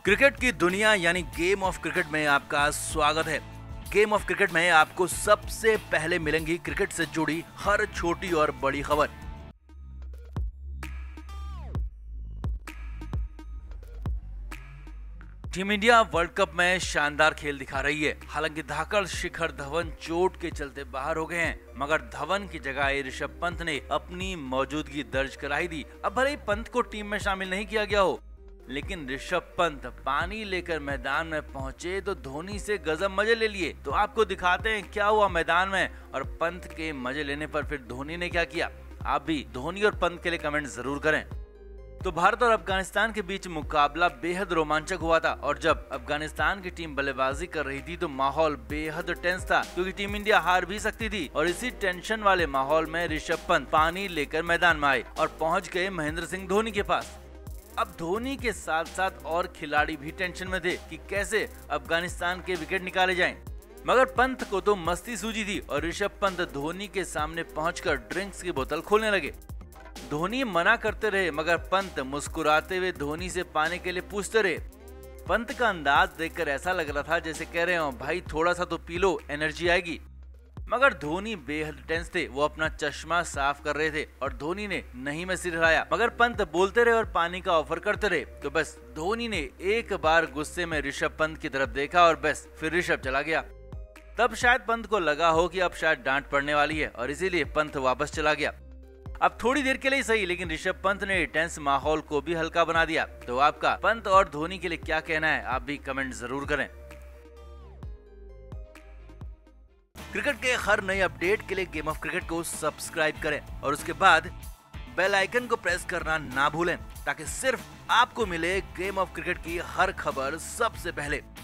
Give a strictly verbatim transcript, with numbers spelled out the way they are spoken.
Cricket की दुनिया यानी गेम ऑफ क्रिकेट में आपका स्वागत है। गेम ऑफ क्रिकेट में आपको सबसे पहले मिलेंगी क्रिकेट से जुड़ी हर छोटी और बड़ी खबर। टीम इंडिया वर्ल्ड कप में शानदार खेल दिखा रही है। हालांकि धाकड़ शिखर धवन चोट के चलते बाहर हो गए हैं, मगर धवन की जगह ऋषभ पंत ने अपनी मौजूदगी दर्ज कराई दी। अब भले ही पंत को टीम में शामिल नहीं किया गया हो, लेकिन ऋषभ पंत पानी लेकर मैदान में पहुंचे तो धोनी से गजब मजे ले लिए। तो आपको दिखाते हैं क्या हुआ मैदान में और पंत के मजे लेने पर फिर धोनी ने क्या किया। आप भी धोनी और पंत के लिए कमेंट जरूर करें। तो भारत और अफगानिस्तान के बीच मुकाबला बेहद रोमांचक हुआ था और जब अफगानिस्तान की टीम बल्लेबाजी कर रही थी तो माहौल बेहद टेंस था, क्योंकि टीम इंडिया हार भी सकती थी। और इसी टेंशन वाले माहौल में ऋषभ पंत पानी लेकर मैदान में आए और पहुंच गए महेंद्र सिंह धोनी के पास। अब धोनी के साथ साथ और खिलाड़ी भी टेंशन में थे कि कैसे अफगानिस्तान के विकेट निकाले जाएं। मगर पंत को तो मस्ती सूझी थी और ऋषभ पंत धोनी के सामने पहुंचकर ड्रिंक्स की बोतल खोलने लगे। धोनी मना करते रहे, मगर पंत मुस्कुराते हुए धोनी से पानी के लिए पूछते रहे। पंत का अंदाज देखकर ऐसा लग रहा था जैसे कह रहे हो भाई थोड़ा सा तो पी लो, एनर्जी आएगी। मगर धोनी बेहद टेंस थे, वो अपना चश्मा साफ कर रहे थे और धोनी ने नहीं में सिर हिलाया। मगर पंत बोलते रहे और पानी का ऑफर करते रहे। तो बस धोनी ने एक बार गुस्से में ऋषभ पंत की तरफ देखा और बस फिर ऋषभ चला गया। तब शायद पंत को लगा हो कि अब शायद डांट पड़ने वाली है और इसीलिए पंत वापस चला गया। अब थोड़ी देर के लिए सही, लेकिन ऋषभ पंत ने टेंस माहौल को भी हल्का बना दिया। तो आपका पंत और धोनी के लिए क्या कहना है, आप भी कमेंट जरूर करें। क्रिकेट के हर नए अपडेट के लिए गेम ऑफ क्रिकेट को सब्सक्राइब करें और उसके बाद बेल आइकन को प्रेस करना ना भूलें, ताकि सिर्फ आपको मिले गेम ऑफ क्रिकेट की हर खबर सबसे पहले।